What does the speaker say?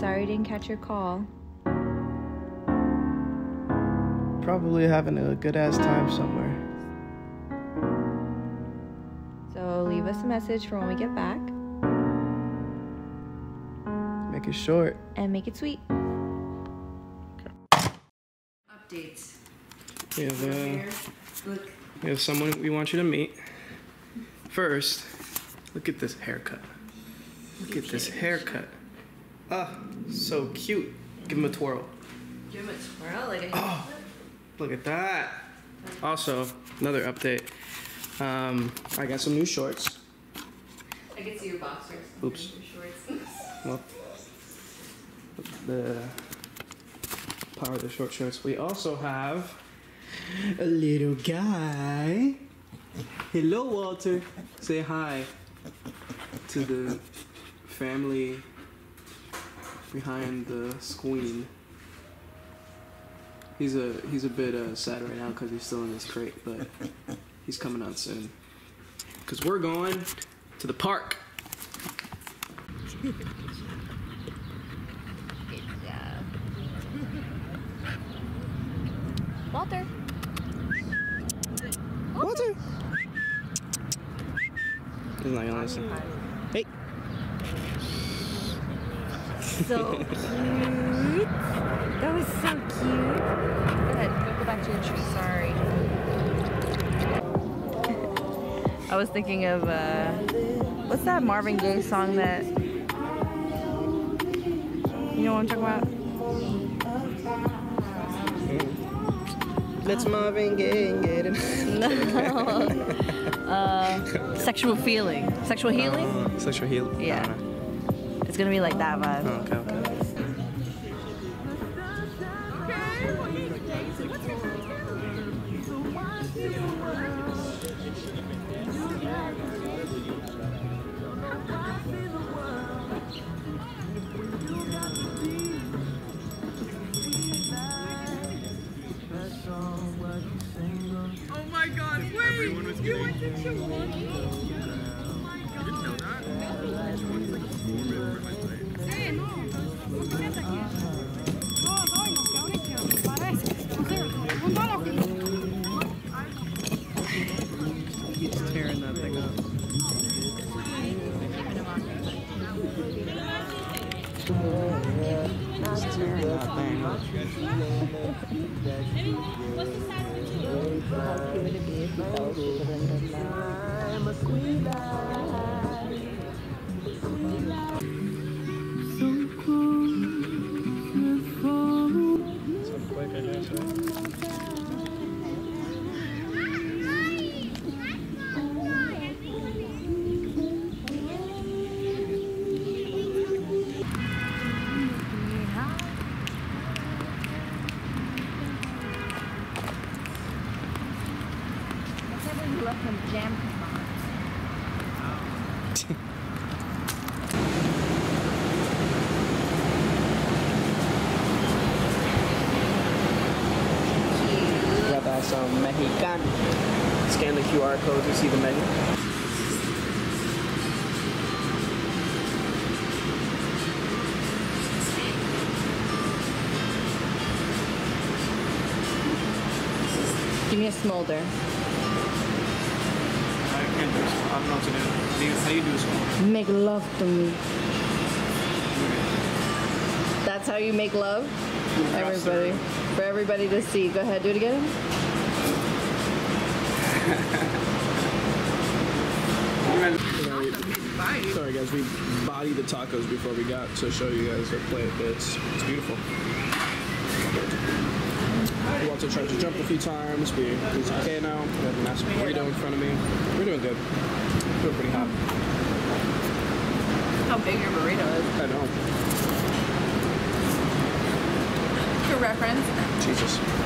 Sorry I didn't catch your call. Probably having a good-ass time somewhere. So leave us a message for when we get back. Make it short. And make it sweet. Updates. We have someone we want you to meet. First, look at this haircut. Look at this haircut. Ah, so cute. Give him a twirl. Give him a twirl? Like a look at that. Also, another update. I got some new shorts. I can see your boxers. Oops. Your shorts. Well, the power of the short shorts. We also have a little guy. Hello, Walter. Say hi to the family behind the screen. He's a bit sad right now because he's still in his crate, but he's coming out soon. Because we're going to the park. Good job. Walter. Walter. He's not gonna listen. Hey. So cute. That was so cute. Go ahead, go back to your tree. Sorry. I was thinking of what's that Marvin Gaye song that you know what I'm talking about? Let's Marvin Gaye and get it. No. Sexual feeling. Sexual healing? Sexual healing. Yeah. It's gonna be like that vibe. Oh, okay. Oh my god, wait! You went to Chihuahua? Oh my god. You didn't know that? Chihuahua's like a 4-minute for my plate. Hey, no. No te metas aquí. No, no, que ahorita parece. No, no, He's tearing that thing up. He's tearing that thing up. What's the size of the Got some Mexican. Scan the QR code to see the menu. Give me a smolder. I can't do this. I don't know what to do. How do you do this one? Make love to me. That's how you make love? Everybody. For everybody to see. Go ahead, do it again. Sorry guys, we bodied the tacos before we got to show you guys our plate, but it's beautiful. We also tried to jump a few times. It's okay now. We have a massive burrito in front of me. We're doing good. We're pretty hot. How big your burrito is. I know. For reference. Jesus.